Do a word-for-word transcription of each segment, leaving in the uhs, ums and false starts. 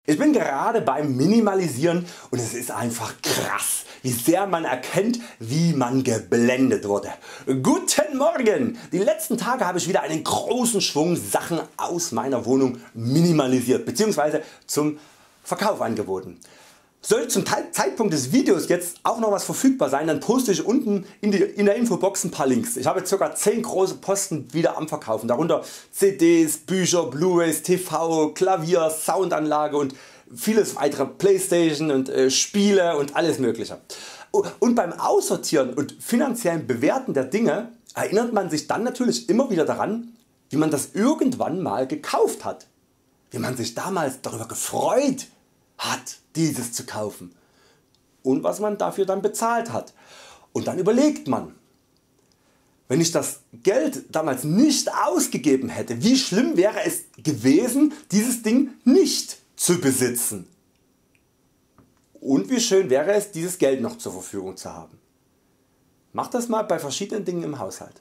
Ich bin gerade beim Minimalisieren und es ist einfach krass, wie sehr man erkennt, wie man geblendet wurde. Guten Morgen! Die letzten Tage habe ich wieder einen großen Schwung Sachen aus meiner Wohnung minimalisiert bzw. zum Verkauf angeboten. Sollte zum Zeitpunkt des Videos jetzt auch noch was verfügbar sein, dann poste ich unten in, die, in der Infobox ein paar Links. Ich habe jetzt ca. zehn große Posten wieder am Verkaufen, darunter C Ds, Bücher, Blu-rays, T V, Klavier, Soundanlage und vieles weitere, Playstation und äh, Spiele und alles mögliche. Und beim Aussortieren und finanziellen Bewerten der Dinge erinnert man sich dann natürlich immer wieder daran, wie man das irgendwann mal gekauft hat, wie man sich damals darüber gefreut hat, dieses zu kaufen und was man dafür dann bezahlt hat. Und dann überlegt man, wenn ich das Geld damals nicht ausgegeben hätte, wie schlimm wäre es gewesen, dieses Ding nicht zu besitzen, und wie schön wäre es, dieses Geld noch zur Verfügung zu haben. Macht das mal bei verschiedenen Dingen im Haushalt.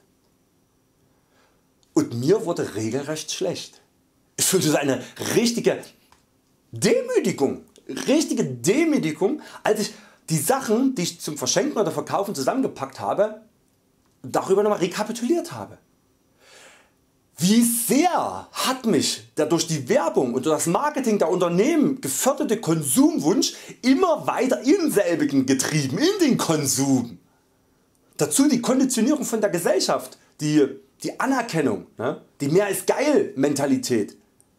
Und mir wurde regelrecht schlecht. Ich fühlte eine richtige Demütigung, richtige Demütigung, als ich die Sachen, die ich zum Verschenken oder Verkaufen zusammengepackt habe, darüber nochmal rekapituliert habe. Wie sehr hat mich der durch die Werbung und durch das Marketing der Unternehmen geförderte Konsumwunsch immer weiter in selbigen getrieben, in den Konsum. Dazu die Konditionierung von der Gesellschaft, die, die Anerkennung, ne? Die mehr ist geil Mentalität.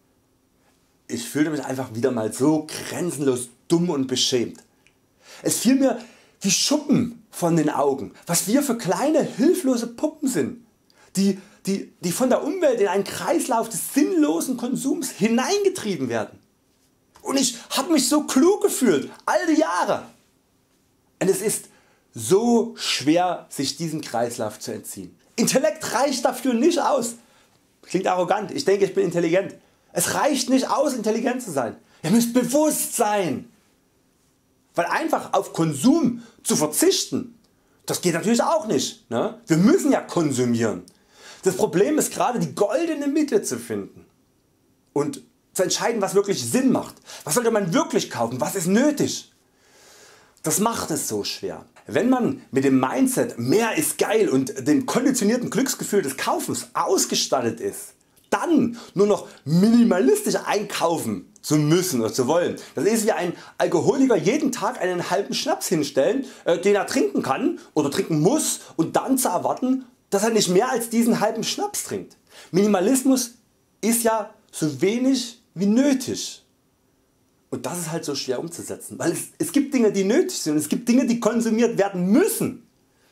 Ich fühlte mich einfach wieder mal so grenzenlos dumm und beschämt. Es fiel mir wie Schuppen von den Augen, was wir für kleine hilflose Puppen sind, die, die, die von der Umwelt in einen Kreislauf des sinnlosen Konsums hineingetrieben werden. Und ich habe mich so klug gefühlt, all die Jahre. Und es ist so schwer, sich diesem Kreislauf zu entziehen. Intellekt reicht dafür nicht aus. Klingt arrogant, ich denke, ich bin intelligent. Es reicht nicht aus, intelligent zu sein. Ihr müsst bewusst sein. Weil einfach auf Konsum zu verzichten, das geht natürlich auch nicht. Ne? Wir müssen ja konsumieren. Das Problem ist gerade die goldene Mitte zu finden und zu entscheiden, was wirklich Sinn macht. Was sollte man wirklich kaufen, was ist nötig. Das macht es so schwer. Wenn man mit dem Mindset mehr ist geil und dem konditionierten Glücksgefühl des Kaufens ausgestattet ist, dann nur noch minimalistisch einkaufen zu müssen oder zu wollen. Das ist wie ein Alkoholiker jeden Tag einen halben Schnaps hinstellen, den er trinken kann oder trinken muss, und dann zu erwarten, dass er nicht mehr als diesen halben Schnaps trinkt. Minimalismus ist ja so wenig wie nötig. Und das ist halt so schwer umzusetzen, weil es, es gibt Dinge, die nötig sind, und es gibt Dinge, die konsumiert werden müssen.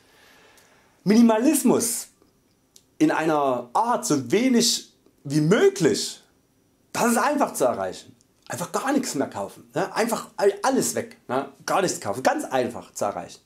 Minimalismus in einer Art so wenig wie möglich, das ist einfach zu erreichen. Einfach gar nichts mehr kaufen, ne? Einfach alles weg, ne? Gar nichts kaufen, ganz einfach zu erreichen.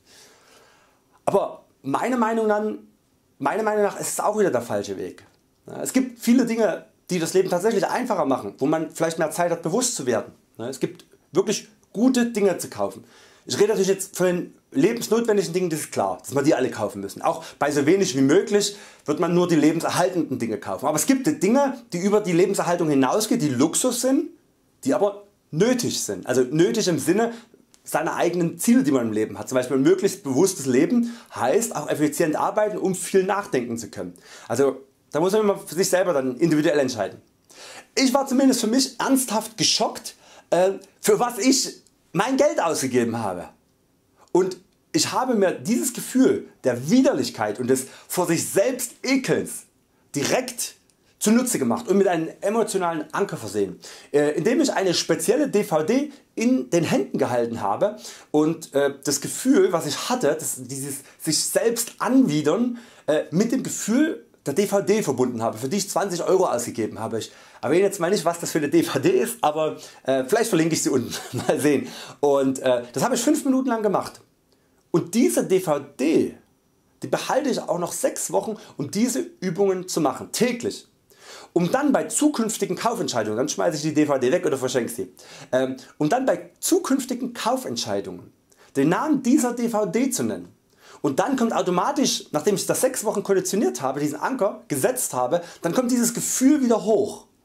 Aber meine Meinung, dann, meine Meinung nach ist es auch wieder der falsche Weg. Es gibt viele Dinge, die das Leben tatsächlich einfacher machen, wo man vielleicht mehr Zeit hat, bewusst zu werden. Es gibt wirklich gute Dinge zu kaufen. Ich rede natürlich jetzt von den lebensnotwendigen Dingen, das ist klar, dass wir die alle kaufen müssen. Auch bei so wenig wie möglich wird man nur die lebenserhaltenden Dinge kaufen. Aber es gibt Dinge, die über die Lebenserhaltung hinausgehen, die Luxus sind, die aber nötig sind. Also nötig im Sinne seiner eigenen Ziele, die man im Leben hat. Zum Beispiel ein möglichst bewusstes Leben heißt auch effizient arbeiten, um viel nachdenken zu können. Also da muss man immer für sich selber dann individuell entscheiden. Ich war zumindest für mich ernsthaft geschockt, äh, für was ich mein Geld ausgegeben habe. Und ich habe mir dieses Gefühl der Widerlichkeit und des vor sich selbst Ekelns direkt zunutze gemacht und mit einem emotionalen Anker versehen, indem ich eine spezielle D V D in den Händen gehalten habe und das Gefühl, was ich hatte, das, dieses sich selbst anwidern, mit dem Gefühl der D V D verbunden habe, für die ich zwanzig Euro ausgegeben habe. Ich erwähne jetzt mal nicht, was das für eine D V D ist, aber äh, vielleicht verlinke ich sie unten, mal sehen. Und äh, das habe ich fünf Minuten lang gemacht. Und diese D V D, die behalte ich auch noch sechs Wochen, um diese Übungen zu machen, täglich. Um dann bei zukünftigen Kaufentscheidungen, dann schmeiße ich die D V D weg oder verschenke sie, ähm, um dann bei zukünftigen Kaufentscheidungen den Namen dieser D V D zu nennen. Und dann kommt automatisch, nachdem ich das sechs Wochen konditioniert habe, diesen Anker gesetzt habe, dann kommt dieses Gefühl wieder hoch.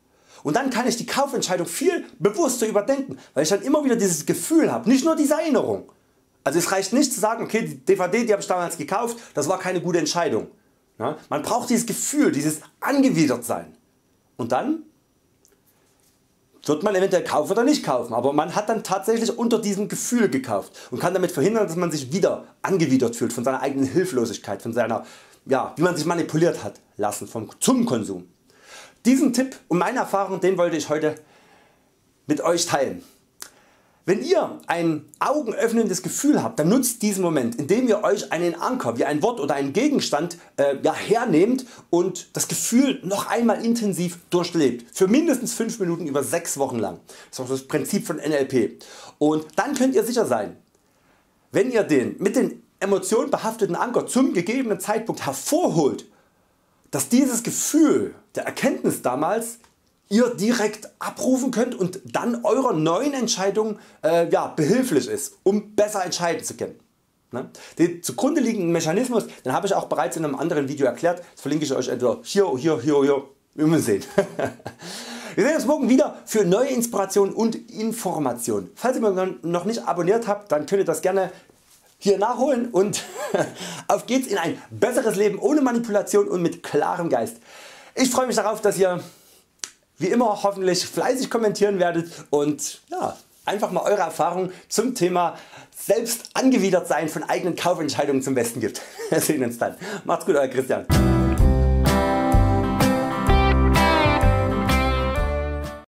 und dann kann ich die Kaufentscheidung viel bewusster überdenken, weil ich dann immer wieder dieses Gefühl habe, nicht nur diese Erinnerung. Also es reicht nicht zu sagen, okay, die D V D die habe ich damals gekauft, das war keine gute Entscheidung. Ja, man braucht dieses Gefühl, dieses Angewidertsein, und dann wird man eventuell kaufen oder nicht kaufen, aber man hat dann tatsächlich unter diesem Gefühl gekauft und kann damit verhindern, dass man sich wieder angewidert fühlt von seiner eigenen Hilflosigkeit, von seiner, ja, wie man sich manipuliert hat lassen vom, zum Konsum. Diesen Tipp und meine Erfahrung, den wollte ich heute mit euch teilen. Wenn ihr ein augenöffnendes Gefühl habt, dann nutzt diesen Moment, indem ihr Euch einen Anker wie ein Wort oder einen Gegenstand äh, ja, hernehmt und das Gefühl noch einmal intensiv durchlebt. Für mindestens fünf Minuten über sechs Wochen lang. Das ist auch das Prinzip von N L P. Und dann könnt ihr sicher sein, wenn ihr den mit den Emotionen behafteten Anker zum gegebenen Zeitpunkt hervorholt, dass dieses Gefühl der Erkenntnis damals ihr direkt abrufen könnt und dann eurer neuen Entscheidung äh, ja, behilflich ist, um besser entscheiden zu können. Ne? Den zugrunde liegenden Mechanismus, den habe ich auch bereits in einem anderen Video erklärt, das verlinke ich Euch entweder hier, hier, hier, hier, wir müssen sehen. Wir sehen uns morgen wieder für neue Inspirationen und Informationen. Falls ihr noch nicht abonniert habt, dann könnt ihr das gerne hier nachholen und auf geht's in ein besseres Leben ohne Manipulation und mit klarem Geist. Ich freue mich darauf, dass ihr wie immer hoffentlich fleißig kommentieren werdet und ja, einfach mal Eure Erfahrungen zum Thema selbst angewidert sein von eigenen Kaufentscheidungen zum Besten gibt. Wir sehen uns dann. Macht's gut, Euer Christian.